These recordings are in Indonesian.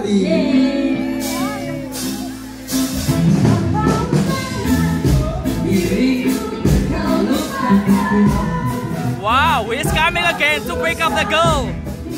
hati. Wow, he's coming again to pick up the girl.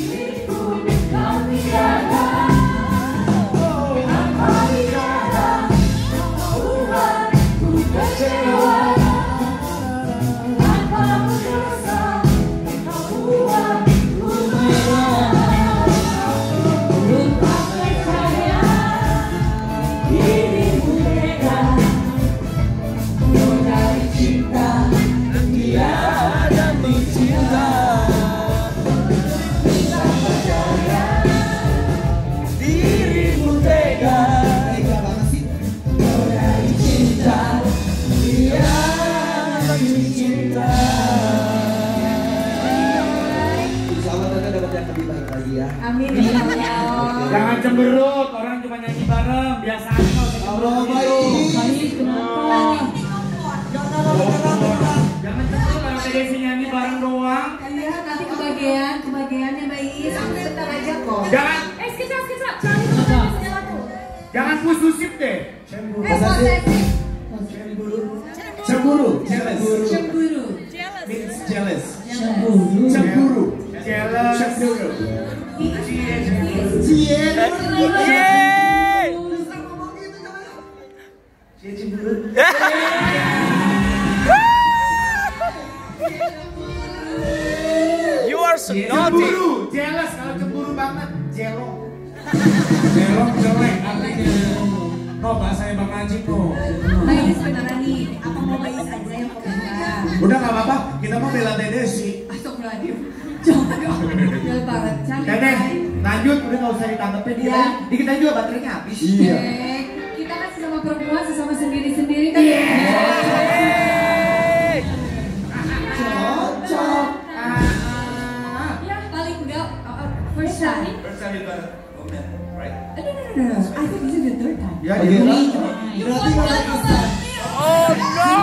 Amin. Jangan cemberut, orang cuma nyanyi bareng, biasanya kalau cemberut. Baik, kenapa? Jangan cemberut kalau TDC nyanyi bareng doang. Iya, nanti kebagiannya Mbak Iis. Bentar aja kok. Jangan, Sketsa. jangan pususip deh. Cemburu. Means jealous. Cemburu. Jealous. You are so naughty. Cemburu, jealous kalau cemburu banget, jelok. Jelok jelek artinya. No, bahasanya Bang Ajib no. Mbak Iis beneran nih, apa mau Mbak Iis aja yang pegang? Udah nggak apa-apa, kita mau bela Dede sih. Astagfirullahaladzim. Jangan dong. Jangan banget. Dede, lanjut, udah nggak usah ditanggepin dia. Dikit aja juga baterainya habis. Iya. Kita kan sesama perempuan, sesama sendiri-sendiri kan. Cocok. Ya, paling enggak first time. First time you got a comment, right? No. I think this is the third time. Ya, Oke, dia berarti kalau kita Oh no!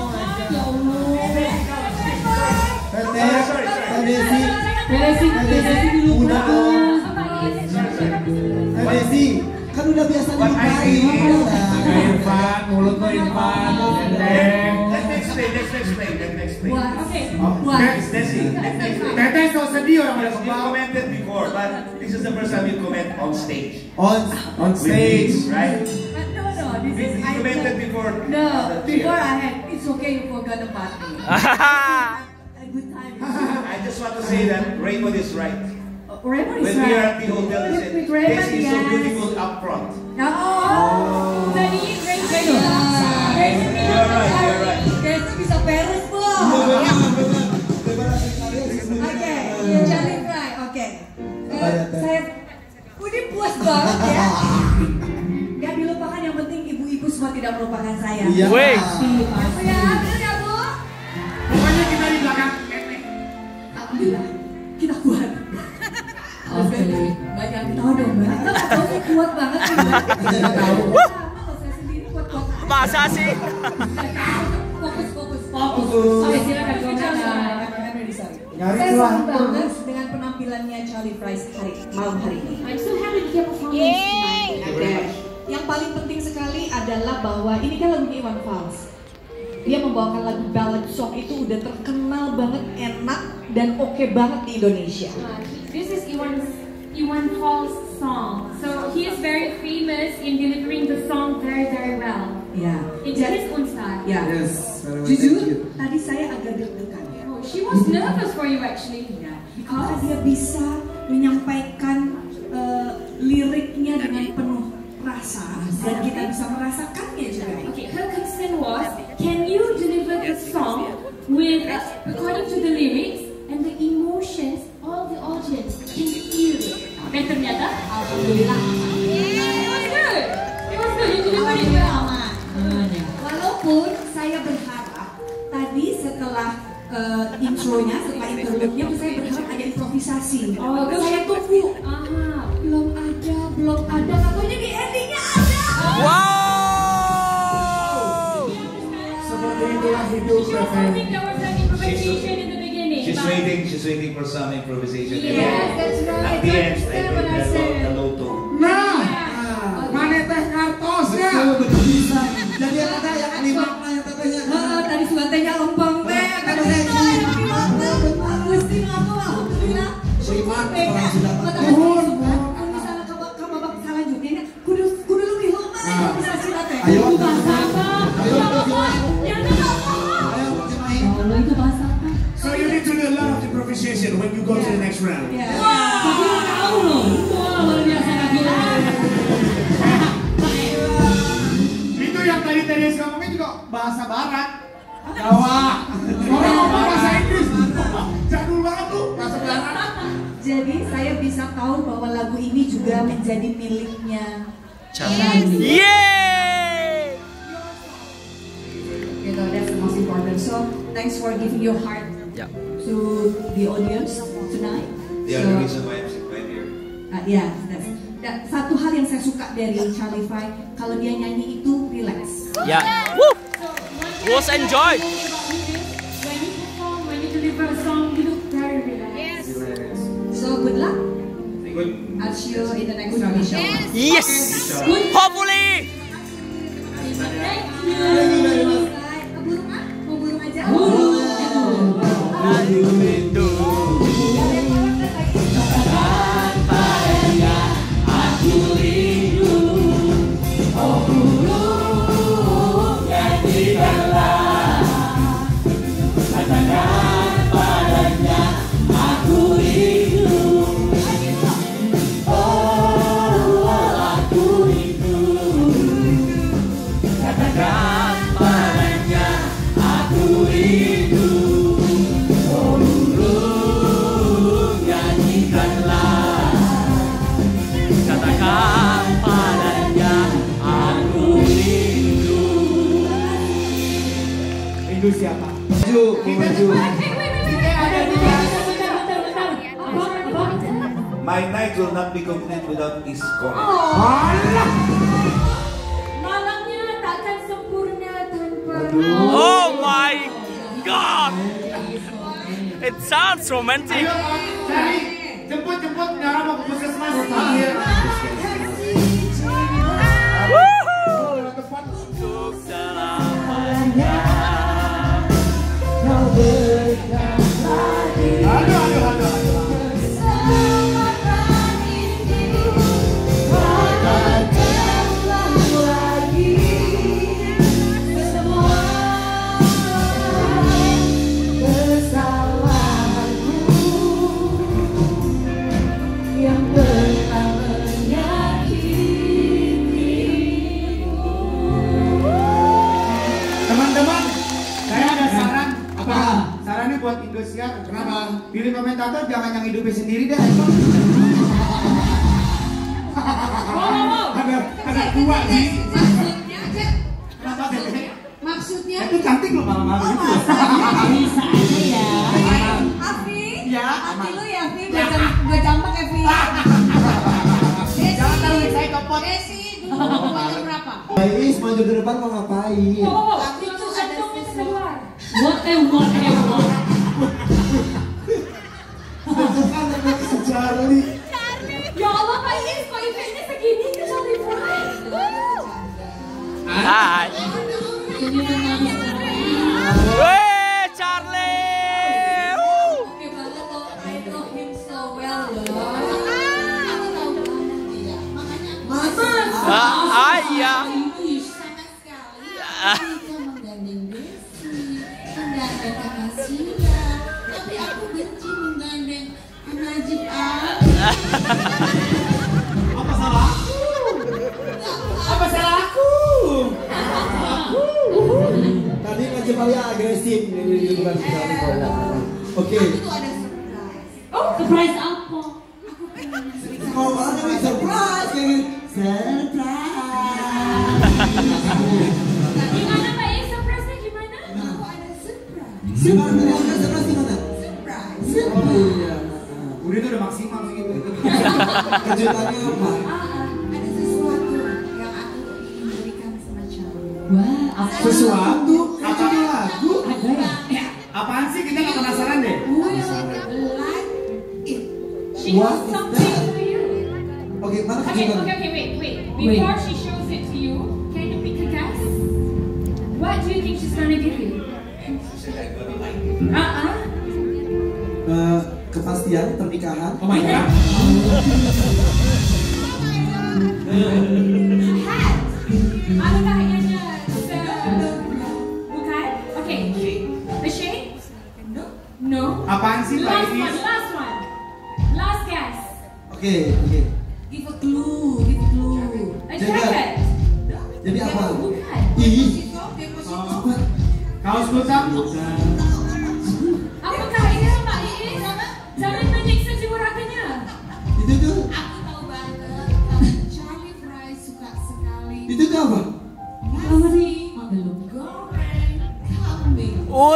Desi dulu Desi, kan udah biasa dilupain. Irfan, mulut lo Irfan. Let's explain. Next, Desi. Teteh so sedih orang udah You kebal. commented before, but this is the first time you comment on stage. On With stage. me, right? No, this You is commented before. No, the cheer. before I had, it's okay you forgot about me. A good time. I just want to say that Raymond is right. Raymond is When we are right. at the hotel, he said, With Raymond, Desi is so yes. beautiful up front. Oh, jadi Raymond. You're right. Desi bisa beres bu. Oke, Charlie Fry. Oke. Saya udah puas banget ya. Gak dilupakan, yang penting ibu-ibu semua tidak melupakan saya. Iya. Wait. Aku ya, bener ya bu? Pokoknya kita di belakang Teteh. Alhamdulillah, kita kuat. Oke, banyak tahu dong mbak. Saya kuat banget sih mbak. Sama kalau saya sendiri kuat-kuat. Masa sih? Fokus. Fokus. Silakan komentar. Nyari Saya tulang senang banget terus. dengan penampilannya Charlie Fry malam hari ini. I'm so happy to hear performance tonight. Oke. Yang paling penting sekali adalah bahwa ini kan lagunya Iwan Fals. Dia membawakan lagu ballad song itu udah terkenal banget, enak dan oke banget di Indonesia. This is Iwan Fals song. So he is very famous in delivering the song very well. Ya. In his own style. Ya. Yes. Jujur, tadi saya agak deg-degan. Oh, she was nervous for you actually. Ya. Karena dia bisa menyampaikan liriknya dengan penuh rasa dan kita bisa merasakannya juga. Okay, her concern was, can you deliver the song with according to the lyrics and the emotions all the audience can feel it. Dan ternyata, Alhamdulillah. it was good. You delivered it well. Walaupun saya berharap tadi setelah intronya, setelah interlude-nya, saya berharap ada improvisasi. Oh, Saya tunggu. Aha. Belum ada. Katanya di endingnya ada. Wow! Seperti itulah hidup. She was hoping there was an improvisation in the beginning. She's but- waiting for some improvisation. Yes, that's right. At the end, That's I what I did said. the low tone. Nah, Mana teh ngartosnya? Betul bisa. Jadi yang ada yang dimakna yang tetehnya. Tadi suka tehnya lempeng teh. Tadi Gusti ngaku alhamdulillah. Seiman Beda. orang sudah Kalau misalnya kamu bakal selanjutnya kudu lebih lama ya bisa sila teh. Ayo. Itu bahasa apa? Ayo, Ya apa? Jemaah. Yang apa? Ayo, Jemaah. Allah, itu bahasa apa? So you need to do a lot of improvisation when you go to the next round. Ya. Tapi nggak tahu loh. Wah, luar biasa lagi. Itu yang tadi ngomongin juga bahasa barat. Jawa. Orang ngomong bahasa Inggris. Jadul banget tuh bahasa barat. Jadi saya bisa tahu bahwa lagu ini juga menjadi miliknya Charlie. Yeay! You know, that's the most important. So thanks for giving your heart Yeah. to the audience tonight. The other reason why I'm here. Yeah, satu hal yang saya suka dari Charlie Fry, kalau dia nyanyi itu relax. Yeah. Woo! Was enjoy. When you perform, when you deliver a song, you look very relaxed. So good luck. Good. I'll see you in the next round. Inshallah. Yes. Hopefully. Thank you. Mau burung aja? Rindu siapa? Maju, maju. My night will not be complete without this chord. Malamnya takkan sempurna tanpa Oh my God. It sounds romantic. Ayo, cari. Jemput Nyara mau ke puskesmas. Akhir. Untuk selamanya. Aduh. Teman-teman, saya ada saran. Apa? Sarannya buat Indosiar. Kenapa? Pilih komentator jangan yang hidupnya sendiri deh. Ada dua sih. Kenapa deh? Maksudnya Itu cantik loh malam-malam itu. bisa aja ya. Afi, Ya. hati lu ya Afi, gue jambak ya Afi. Jangan taruh saya kopot. Desi, dulu umurnya berapa? Ais maju ke depan mau ngapain? Oh, itu kantongnya keluar. Whatever. Bukan anak si Charlie. Ya Allah, Pak Is, kok eventnya segini ke Charlie Fry? Hai. Weh, Charlie. Woo. Oke banget loh, I know him so well loh. Iya. Sama sekali kita menggandeng Desi, menggandeng kakak Sila, tapi aku benci menggandeng Najib Apa salahku? Apa salahku? Tadi Najib Alia agresif di bukan sekali bola. Oke. Itu ada surprise. Oh, surprise apa? Kalau ada nih surprise kayak gini. Gimana Pak Is, surprise-nya gimana? Aku ada surprise. Gimana? Ada surprise gimana? Surprise. Oh iya. Udah itu udah maksimal segitu. Kejutannya apa? Ada sesuatu yang aku ingin berikan sama Charlie. Wah, apa? Sesuatu? Apa lagu? Ada ya? Apaan sih? Kita nggak penasaran deh. Will like it. She has something for you. Oke, mana Okay, kejutan? wait. Before she gonna give you? Kepastian pernikahan. Oh my god. Hat. Apakah ianya bukan? Okay. A shade? No. Apaan sih Last Pak one. Iis? Last one. Last guess. Oke. Give a clue. A Jacket. jacket. Jadi apa? Bukan. Ih. Kaos kutang? Apakah ini Mbak Iis? Jangan menyiksa jiwa raganya. Itu tuh. Aku tahu banget. Charlie Fry suka sekali. Itu tuh apa? Nasi goreng kambing.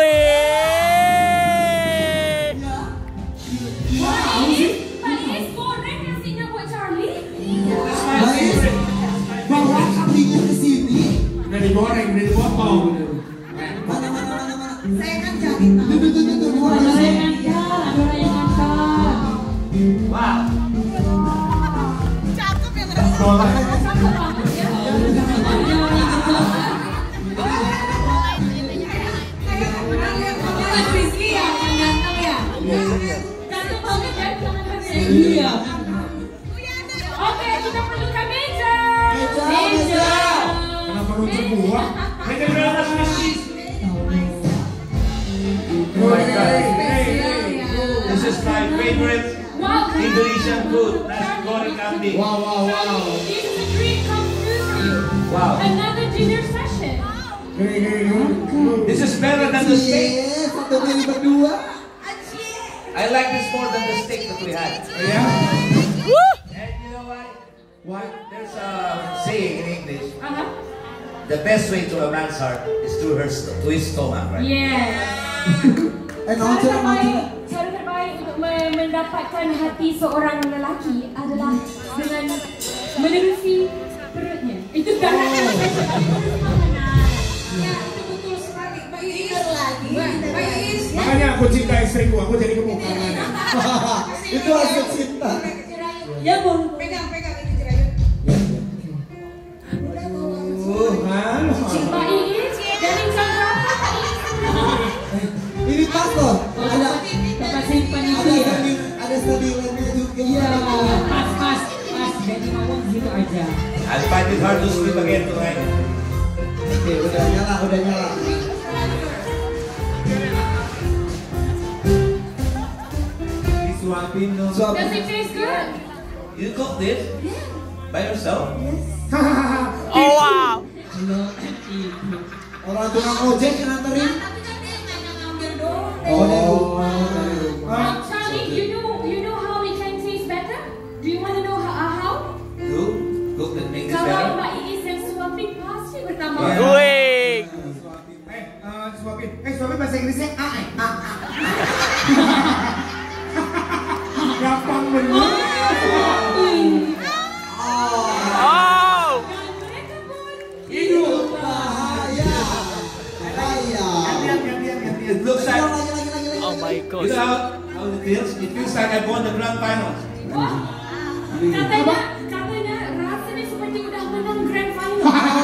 Mbak Iis goreng nasinya buat Charlie. Baik. Bawa kambingnya ke sini. Udah digoreng, udah dipotong. Mana. Saya kan cari tahu. Tuh. Wow. Cakep ya Cakep banget ya. Mas Rizky ya, yang ganteng ya. Ganteng banget ya tangan-tangannya. Iya. Oke, kita perlukan meja. Meja. Kenapa lu sebuah? Meja berapa sih? Oh my god. This is my favorite Wow. Indonesian food, nasi goreng kambing. Wow. This is a dream come true for you. Wow. Another dinner session. This is better than the steak. Iya, satu pilih berdua. I like this more than the steak that we had. Yeah. And you know what? What? There's a saying in English. Uh-huh. The best way to a man's heart is through his stomach, right? Yes. Cara terbaik untuk mendapatkan hati seorang lelaki adalah dengan menerusi perutnya. Itu cara makanan. Ya, itu betul sekali. Mbak Iis lagi. Mbak Iis. Makanya aku cinta istriku, aku jadi kemukarannya. Itu hasil cinta. Ya, boleh. Pegang ini jerayut. Udah bawa. Mbak Iis, dari jam berapa Mbak Iis? Ini pas loh. Dapat simpan itu Ada ya. ada stabilannya juga. Iya, pas. Jadi ngomong gitu aja. I'll find it hard to sleep again tonight. Oke, udah nyala. Disuapin dong. Does it taste good? You cook this? By yourself? Oh wow. Orang tukang ojek yang nganterin. Tapi kan dia nggak ngambil doang. Oh, dari rumah. Charlie, you know how it can taste better? Do you want to know how? Cook that make this Kalau better? Mbak Iis yang suapin pasti bertambah. Yeah. Wih. Suapin bahasa Inggrisnya gampang bener. Oh. Dan mereka pun Hidup. Bahaya. Gantian. It looks like, Lagi. Oh my you god. know how it feels? It feels like I won the grand finals. wah, katanya rasanya seperti udah menang grand final.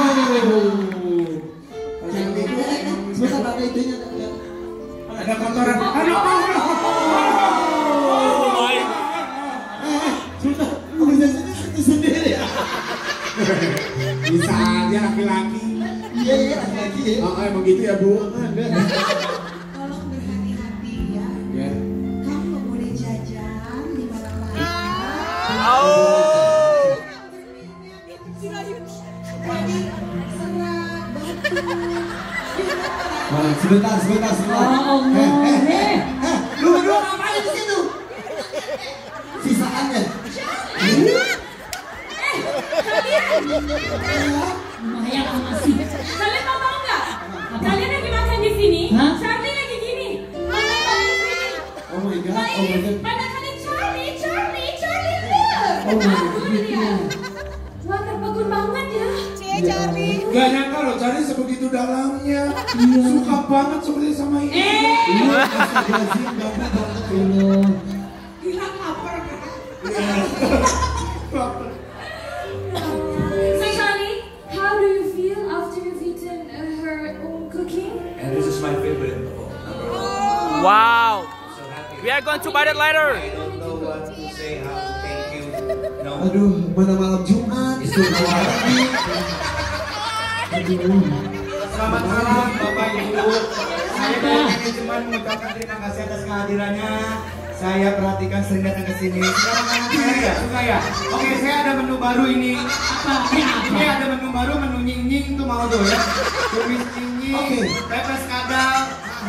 Sebentar ada itunya. Ada kotoran. Aduh. Oh my. Sebentar. Aku bisa sendiri ya. Bisa aja laki-laki. Iya, lagi ya. Oh, emang gitu ya, Bu. Tolong berhati-hati ya. Ya. Kamu nggak boleh jajan di mana-mana. Oh. Sebentar. Lu berdua ngapain di situ? Sisaannya. Lumayan aku masih. Kalian mau tahu nggak? Kalian lagi makan di sini. Charlie lagi gini. Mana kalian di sini? Oh my god. Mana kalian Charlie look. Bagus dia. Wah terpegun banget ya. Gak nyangka loh, cari sebegitu dalamnya. Suka banget seperti sama ini. Bilang lapar kan? So Charlie, how do you feel after you've eaten her own cooking? We are going to buy that later. I don't know what to say, how to thank you. No. Aduh, mana malam Jumat, disuruh lagi. Aduh. Selamat malam Bapak Ibu. Saya dari manajemen mengucapkan terima kasih atas kehadirannya. Saya perhatikan sering datang ke sini. Sekarang saya ya, suka ya. Oke, saya ada menu baru ini. Ini ada menu baru, menu nying-nying itu mau tuh ya. Tumis nying-nying, pepes kadal.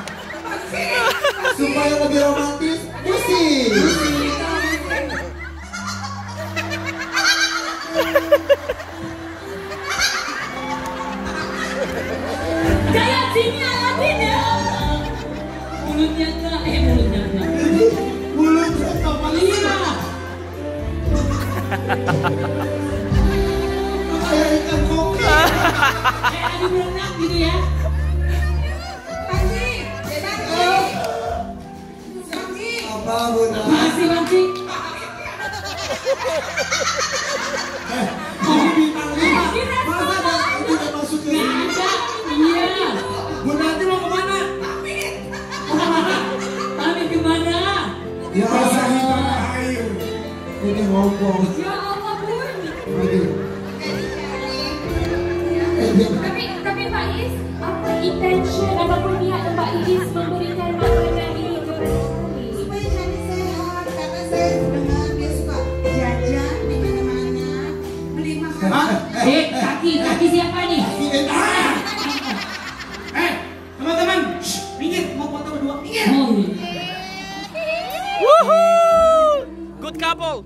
Supaya lebih romantis, musik. Kayak sini Aladin ya. Mulutnya enggak, mulutnya enggak. Mulut sama Iya. kayak ikan koki. Kayak adu berenang gitu ya. Apa Bunda? Masih Banci. Ini bintang 5. Masa ada udah masuk ke sini? Ada. Iya. Bunda nanti mau kemana? Pamit kemana? Ya air. Ini ngomong. Ya Allah Bun. Aduh. Tapi Pak Is, apa intention ataupun niat Pak Is memberikan makanan ini kepada Charlie? Supaya Charlie sehat, karena saya dengar dia suka jajan di mana-mana, beli makanan. Kaki siapa nih? Teman-teman, minggir, mau foto berdua, minggir. Oh, iya. Woohoo! Good couple.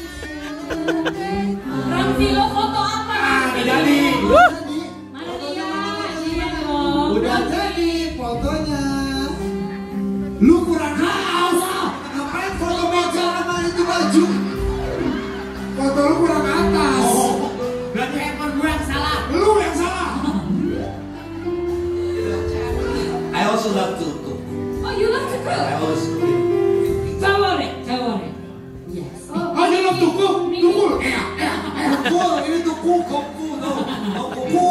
Ramzi lo foto apa? Udah jadi. Mana dia? Iya dong. Udah jadi fotonya. Lu kurang haus. Ngapain foto meja sama itu baju? Foto lu kurang atas. Berarti handphone gue yang salah. Lu yang salah. I also love to cook. Oh, you love to I cook? always cook. Cawore. Yes. Oh, you love to cook? Tukul. Tuku, ini tuku, koku, tuku.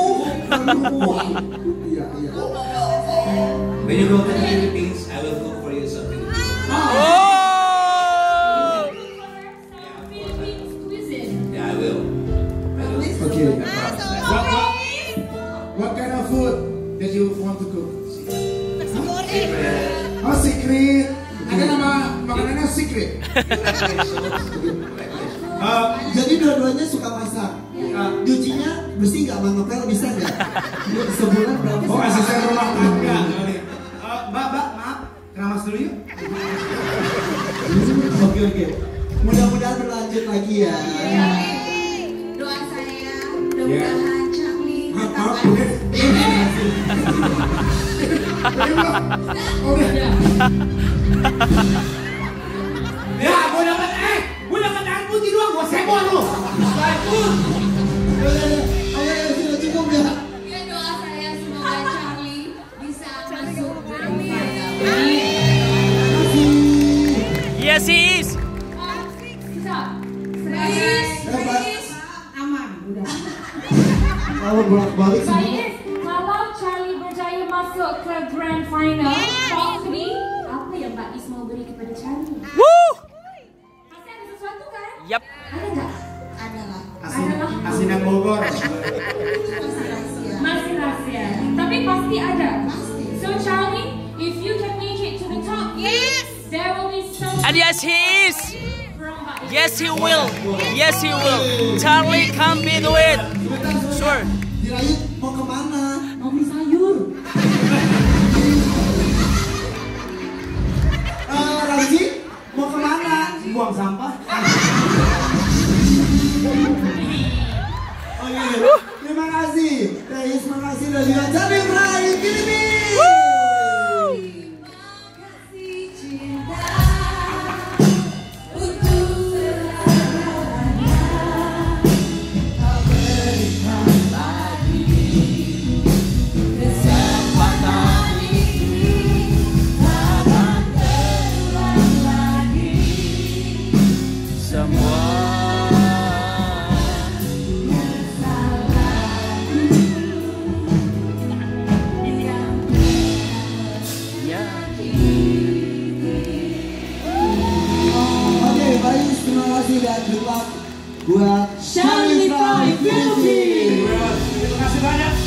Iya. When you go to the Philippines, I will cook for you something. Oh! Philippines cuisine. Yeah, I will. Oke. I promise that. What kind of food that you want to cook? Secret. Oh, secret. Ada nama makanannya secret. Jadi dua-duanya suka masak. Cucinya bersih nggak, Bang Ngepel bisa nggak? Sebulan berapa? Oh, asisten rumah tangga. Mbak, maaf, keramas dulu yuk. Oke. Mudah-mudahan berlanjut lagi ya. Doa saya, mudah-mudahan Charlie tetap Ya, gue dapat air putih doang, gue sebon lu. Sudah cukup ya. Ya, doa saya semoga Charlie bisa masuk final. Yes, he is. Aman, udah. Kalau bolak-balik Pak semua. Is, kalau Charlie berjaya masuk ke grand final, top 3, apa yang Pak Is mau beri kepada Charlie? Woo! Pasti ada sesuatu kan? Yep. Ada nggak? Adalah Asinan Bogor. itu masih rahasia. Masih rahasia. Tapi pasti ada. Pasti. So Charlie, if you can make it to the top, there will be something And yes, he is. from Pak Is. Yes, he will. Yes, he will. Charlie can be do it. Sure. Dirayu mau kemana? Mau beli sayur. Ramzi mau kemana? Buang sampah. Oke. Terima kasih. Reis, terima kasih udah diwawancari Rai Philippines. Makasih cinta untuk selamanya. Kau berikan lagi kesempatan ini, takkan terulang lagi. Semua. good luck buat Charlie Fry Philippines. Terima kasih banyak.